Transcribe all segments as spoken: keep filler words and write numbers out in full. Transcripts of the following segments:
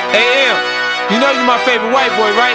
A M, you know you my favorite white boy, right?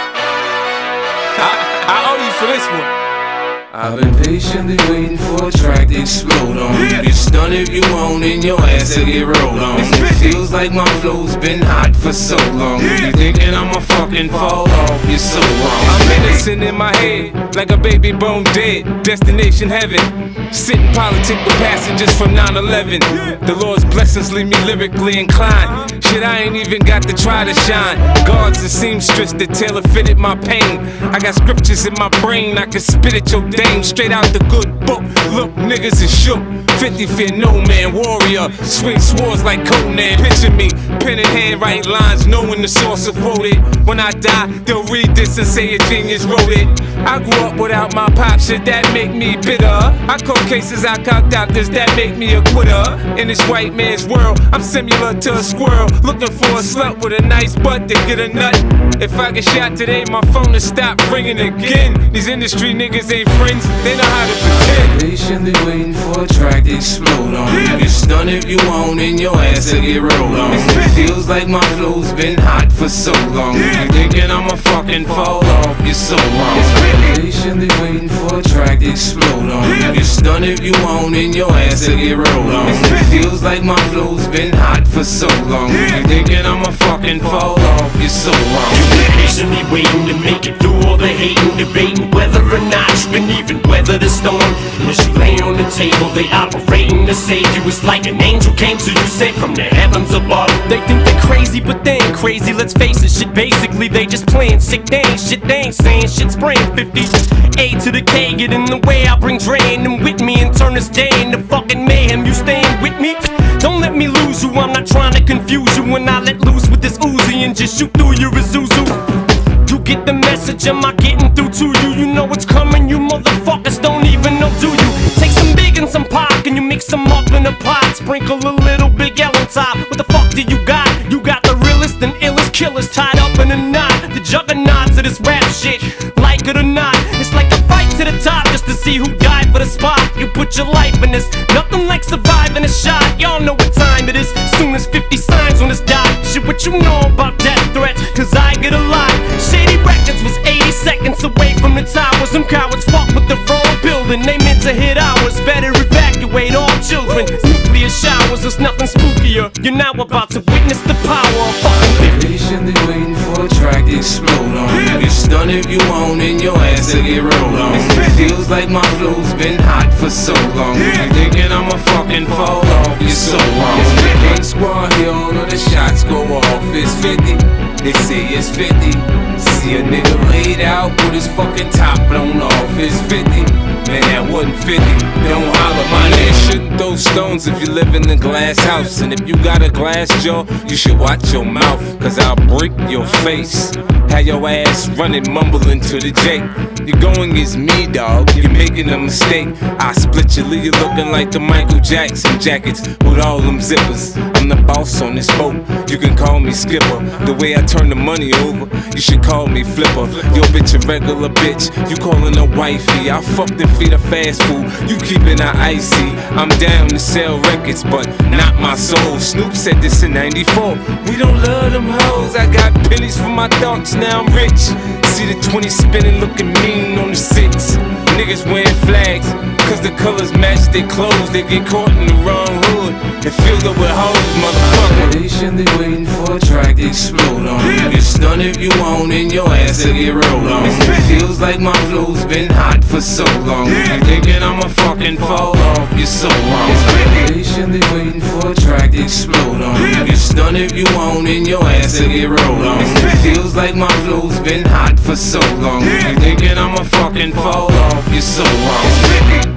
I, I owe you for this one. I've been patiently waiting for a track to explode on. You get stunned if you want and your ass to get rolled on. It feels like my flow's been hot for so long. You thinking I'ma fucking fall off, you're so wrong. I'm innocent in my head, like a baby bone dead. Destination heaven, sitting politic with passengers from nine eleven. The Lord's blessings leave me lyrically inclined. Shit, I ain't even got to try to shine. Guards and seamstress that tailor fitted my pain. I got scriptures in my brain, I can spit at your dame straight out the good book. Look, niggas is shook. fifty fear no man, warrior. Swing swords like Conan. Picture me, pen in hand, write lines, knowing the source of quoted. When I die, they'll read this and say a genius wrote it. I grew up without my pop, shit that make me bitter. I caught cases, I caught doctors, that make me a quitter. In this white man's world, I'm similar to a squirrel, looking for a slut with a nice butt to get a nut. If I get shot today, my phone will stop ringing again. These industry niggas ain't friends, they know how to pretend. Patiently waiting for a track to explode on. You get stunned if you want and your ass to get rolled on. It feels like my flow's been hot for so long. You thinking I'ma fucking fall off, you're so wrong. Patiently waiting for a track to explode on. You get stunned if you want and your ass to get rolled on. It feels like my flow's been hot for so long. You thinking I'ma fucking fall off, you're so wrong. You've been patiently waiting to make it through all the hating, debating whether or not you can even weather the storm. And as you lay on the table, they operating to save you. It's like an angel came to you, sent from the heavens above. They think they're crazy, but they ain't crazy, let's face it. Shit, basically, they just playing sick. They ain't shit, they ain't saying shit, spraying fifty. A to the K, get in the way, I bring Dre and them with me and turn this day into fucking mayhem. You staying with me? Don't let me lose you, I'm not trying to confuse you. When I let loose with this Uzi and just shoot through your Isuzu. You get the message, am I getting through to you? You know what's coming, you motherfuckers don't even know, do you? Take some big and some pop, and you mix them up in a pot. Sprinkle a little Big L on top. What the fuck do you got? You got the realest and illest killers tied up in a knot. The juggernauts of this rap shit, like it or not. It's like a fight to the top just to see who died for the spot. You put your life in this, nothing like surviving a shot. Y'all know what time it is, soon as fifty signs on this dot. Shit, what you know about death threats, cause I get a lot. Shady Records was eighty seconds away from the towers. Them cowards fuck with the wrong building, they meant to hit ours. Better evacuate all children, nuclear showers, there's nothing spookier. You're now about to witness the power of fucking fifty. Patiently waiting for a track to explode on. You get stunned if you want and your ass to get rolled on. It feels like my flow's been hot for so long. You thinking I'ma fucking fall off, you're so wrong. Gun squad here, all of the shots go off. It's fifty, they say it's fifty. See a nigga laid out with his fucking top blown off. It's fifty, man that wasn't fifty. Don't holler, my nigga. Shouldn't throw stones if you live in a glass house. And if you got a glass jaw, you should watch your mouth, cause I'll break your face. Have your ass running, mumbling to the J. You're going against me, dog, you're making a mistake. I split you, leave you looking like the Michael Jackson jackets with all them zippers. I'm the boss on this boat, you can call me skipper. The way I turn the money over, you should call me flipper. Yo bitch a regular bitch, you calling her wifey. I fucked and feed her fast food, you keeping her icy. I'm down to sell records, but not my soul. Snoop said this in ninety-four, we don't love them hoes. I got pennies for my thoughts, now I'm rich. See the twenty spinning, looking mean on the six. Niggas wearing flags, cause the colors match their clothes. They get caught in the wrong hood and filled up with hoes, motherfucker. Patiently waiting for a track to explode on. You get stunned if you want and your ass to get rolled on. It feels like my flow's been hot for so long. You thinking I'ma fucking fall off, you're so wrong. Patiently waiting for a track to explode on. You get stunned if you want and your ass to get rolled on. It feels like my flow's been hot for so long. You thinking I'ma fucking fall off, you're so wrong.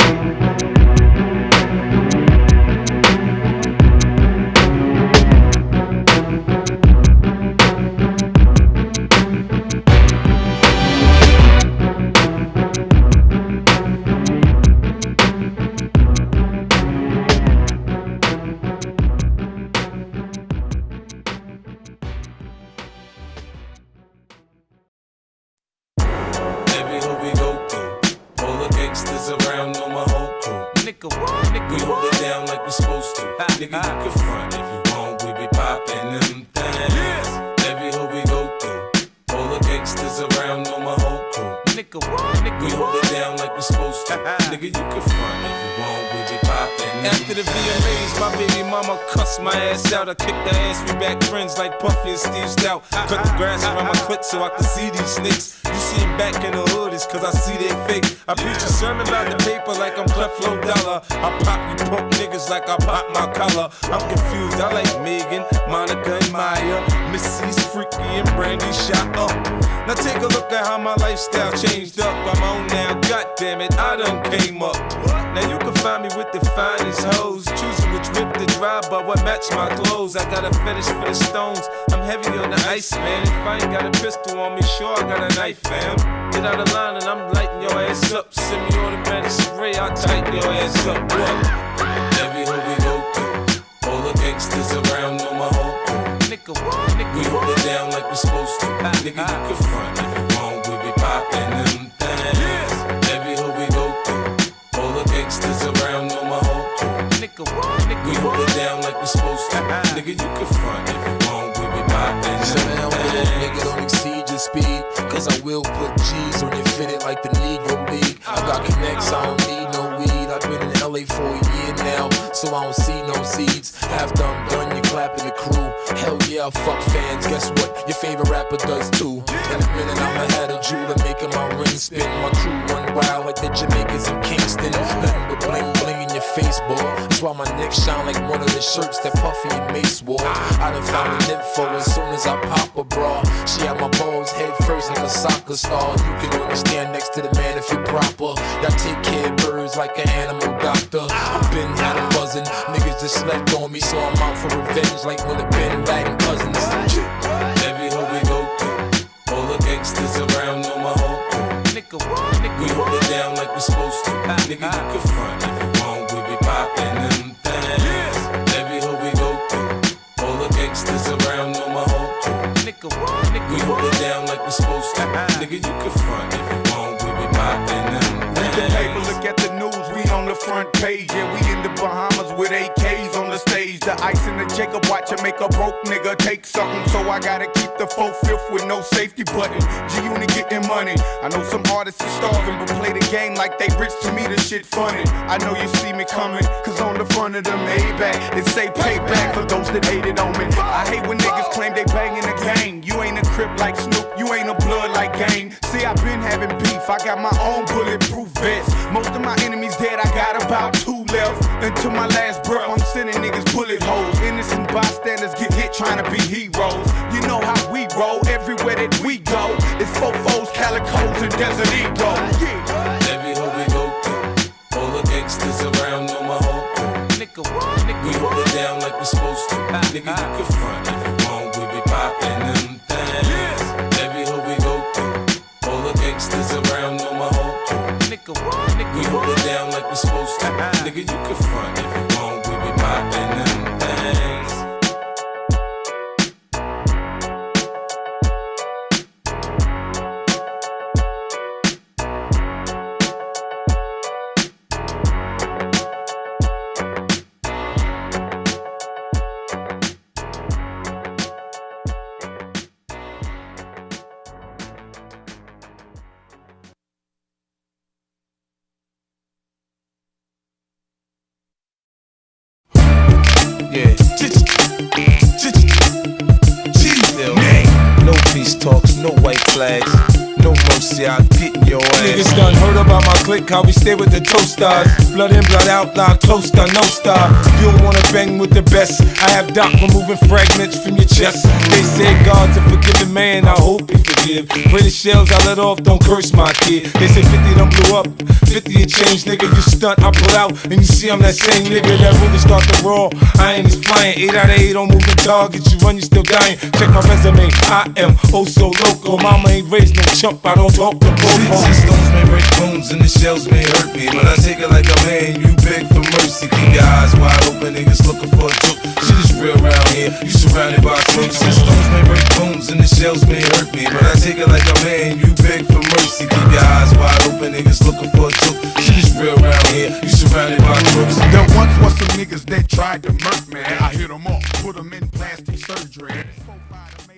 Around know my whole crew. Nigga, what? Nigga, we hold it down like we supposed to. Nigga, you can front if you want, we be poppin' them things. Nigga, you can front if you want, we be poppin'. After the V M As, my baby mama cussed my ass out. I kicked her ass, we back friends like Puffy and Steve Stout. Cut the grass around my clit so I can see these snakes. You see them back in the hood, it's cause I see they fake. I preach a sermon about the paper like I'm Creflo Dollar. I pop you punk niggas like I pop my collar. I'm confused, I like Megan, Monica and Maya. Missy's freaky and Brandy shot up. Now take a look at how my lifestyle changed up. I'm on now, goddamn it, I done came up. Now you can find me with the finest hoes, choosing which whip to drive by what match my clothes. I got a fetish for the stones, I'm heavy on the ice, man. If I ain't got a pistol on me, sure I got a knife, fam. Get out of line and I'm lighting your ass up. Semi-automatic spray, I'll tighten your ass up. What? Every hood we go through, all the gangsters around know my whole crew. Nigga, what? Nigga, we hold it down like we supposed to. Nigga, you can front if you want, we be poppin' them things. Every hood we go through, all the gangsters around know my whole crew. Nigga, what? Nigga, we hold it down like we supposed to. Nigga, you can front if you want, we be poppin' them Sit down with it, things. nigga, don't exceed your speed. Cause I will put G's on your fitted like the Negro League. I got connects, I don't need no weed. I've been in L A for a year now, so I don't see no seeds. After I'm done, you clapping the crew. Hell yeah, fuck fans, guess what? Your favorite rapper does too. In a minute, I'ma have a jeweler making my ring spin. My crew run wild like the Jamaicans in Kingston. Nothing but bling bling in your face, boy. That's why my neck shine like one of the shirts that Puffy and Mace wore. I done found an info as soon as I pop a bra. She had my balls head first like a soccer star. You can only stand next to the man if you're proper. Y'all take care of birds like an animal doctor. I've been had them buzzing. Niggas just slept on me, so I'm out for revenge like when the Ben Laden cousins. Every hood we go through, all the gangsters around know my whole crew. Nigga, what? Nigga, we hold it down like we supposed to. Nigga, you can front if you want, we be poppin' them things. Every hood we go through, all the gangsters around know my whole crew. Nigga, what? Nigga, we hold it down like we supposed to. Nigga, you can front if you want, we be poppin' them Read the paper, things. look at the news, we on the front page. Yeah, we in the Bahamas with A Ks on the stage. The ice in the Jacob watch and make a broke nigga take something. So I gotta keep the four-fifth with no safety button. G-Unit getting money. I know some artists are starving, but play the game like they rich. To me, the shit funny. I know you see me coming, cause on the front of the Maybach, it say payback for those that hated on me. I hate when niggas claim they banging the game. You ain't a crip like Snoop, you ain't a blood like Game. See, I been having beef, I got my own bulletproof vest. Most of my enemies dead, I got about two left. Until my last breath, I'm sending niggas bullet holes. Innocent bystanders get hit trying to be heroes. You know how we roll, everywhere that we go. It's fofos, calicos, and Desert Eagles. Yeah. Every hood we go through, all the gangsters around know my whole crew. Nigga, what? Nigga, we hold it down like we supposed to. Nigga, you can front if you want, we be poppin' them things. Every hood we go through, all the gangsters around know my whole crew. Nigga, what? Nigga, we hold it down like we supposed to. Nigga, you can front if you want, we be poppin' them things. Yeah. No peace talks, no white flags, no mercy, I'll get in your ass. Niggas done heard about my clique, how we stay with the toasters. Blood in, blood out, loud, close star, no star. You don't wanna bang with the best. I have Doc removing fragments from your chest. They say God's a forgiving man, I hope he forgive. Pray the shells I let off, don't curse my kid. They say fifty done blew up, fifty a change, nigga. You stunt, I pull out, and you see I'm that same nigga that really start to roll. I ain't just flying, eight out of eight on moving targets. You run, you still dying. Check my resume, I am oh so local. Mama ain't raised no chump, I don't talk to Sticks and stones may break bones and the shells may hurt me, but I take it like a man, you beg for mercy. Keep your eyes wide open, niggas looking for a joke. Shit is real around here, you surrounded by sticks and stones may break bones and the shells may hurt me, but I take it like a man, you beg for mercy. Keep your eyes wide open, niggas looking for a joke. Shit is real around here, you surrounded by crooks. There once was some niggas that tried to murk me. I hit them off, put them in plastic surgery.